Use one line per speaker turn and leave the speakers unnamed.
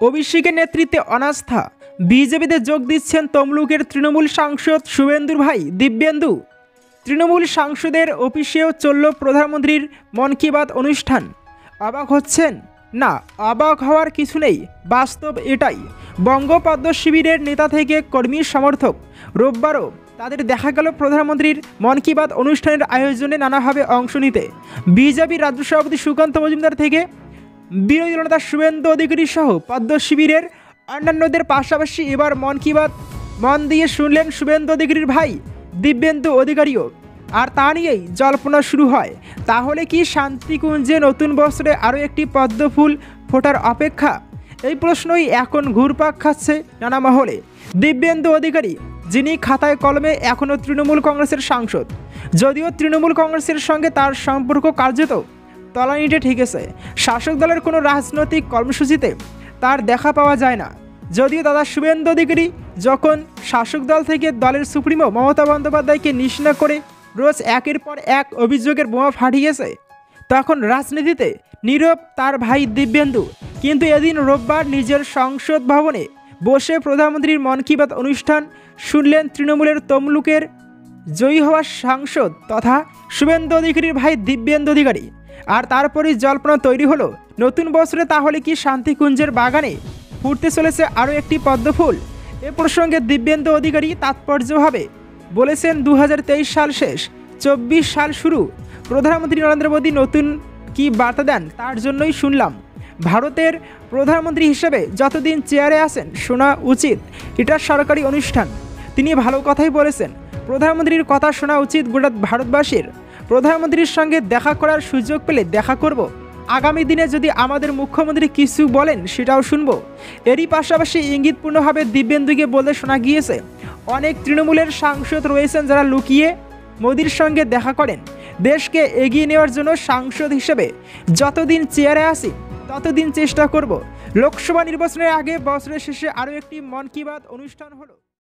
অভিষেকের নেতৃত্বে অনাস্থা, বিজেপিতে যোগ দিচ্ছেন তমলুকের তৃণমূল সাংসদ শুভেন্দুর ভাই দিব্যেন্দু। তৃণমূল সাংসদের অফিসেও চলল প্রধানমন্ত্রীর মন কি বাত অনুষ্ঠান। অবাক হচ্ছেন? না, অবাক হওয়ার কিছু নেই, বাস্তব এটাই। বঙ্গপদ্ম শিবিরের নেতা থেকে কর্মী সমর্থক রোববারও তাদের দেখা গেল প্রধানমন্ত্রীর মন কি বাত অনুষ্ঠানের আয়োজনে নানাভাবে অংশ নিতে। বিজেপির রাজ্য সভাপতি সুকান্ত মজুমদার থেকে বিরোধী নেতা শুভেন্দু অধিকারী সহ পদ্ম শিবিরের অন্যান্যদের পাশাপাশি এবার মন কি বাত মন দিয়ে শুনলেন শুভেন্দু অধিকারীর ভাই দিব্যেন্দু অধিকারীও। আর তা নিয়েই জল্পনা শুরু হয়, তাহলে কি শান্তিকুঞ্জে নতুন বছরে আরও একটি পদ্ম ফুল ফোটার অপেক্ষা? এই প্রশ্নই এখন ঘুরপাক খাচ্ছে নানা মহলে। দিব্যেন্দু অধিকারী, যিনি খাতায় কলমে এখনও তৃণমূল কংগ্রেসের সাংসদ, যদিও তৃণমূল কংগ্রেসের সঙ্গে তার সম্পর্ক কার্যত তলানিতে ঠেকেছে। শাসক দলের কোনো রাজনৈতিক কর্মসূচিতে তার দেখা পাওয়া যায় না। যদিও দাদা শুভেন্দু অধিকারী যখন শাসক দল থেকে দলের সুপ্রিমো মমতা বন্দ্যোপাধ্যায়কে নিশানা করে রোজ একের পর এক অভিযোগের বোমা ফাটিয়েছে, তখন রাজনীতিতে নীরব তার ভাই দিব্যেন্দু। কিন্তু এদিন রোববার নিজের সংসদ ভবনে বসে প্রধানমন্ত্রীর মন কি বাত অনুষ্ঠান শুনলেন তৃণমূলের তমলুকের জয়ী হওয়া সাংসদ তথা শুভেন্দু অধিকারীর ভাই দিব্যেন্দু অধিকারী। আর তারপরেই জল্পনা তৈরি হলো, নতুন বছরে তাহলে কি শান্তিকুঞ্জের বাগানে ফুটতে চলেছে আরও একটি পদ্মফুল? এ প্রসঙ্গে দিব্যেন্দু অধিকারী তাৎপর্যভাবে বলেছেন, 2023 সাল শেষ, 24 সাল শুরু। প্রধানমন্ত্রী নরেন্দ্র মোদী নতুন কি বার্তা দেন তার জন্যই শুনলাম। ভারতের প্রধানমন্ত্রী হিসেবে যতদিন চেয়ারে আসেন শোনা উচিত, এটা সরকারি অনুষ্ঠান। তিনি ভালো কথাই বলেছেন। প্রধানমন্ত্রীর কথা শোনা উচিত গোটা ভারতবাসীর। প্রধানমন্ত্রীর সঙ্গে দেখা করার সুযোগ পেলে দেখা করব। আগামী দিনে যদি আমাদের মুখ্যমন্ত্রী কিছু বলেন সেটাও শুনব। এরই পাশাপাশি ইঙ্গিতপূর্ণভাবে দিব্যেন্দুকে বলতে শোনা গিয়েছে, অনেক তৃণমূলের সাংসদ রয়েছেন যারা লুকিয়ে মোদির সঙ্গে দেখা করেন। দেশকে এগিয়ে নেওয়ার জন্য সাংসদ হিসেবে যতদিন চেয়ারে আসি ততদিন চেষ্টা করব। লোকসভা নির্বাচনের আগে বছরের শেষে আরও একটি মন কি বাত অনুষ্ঠান হলো।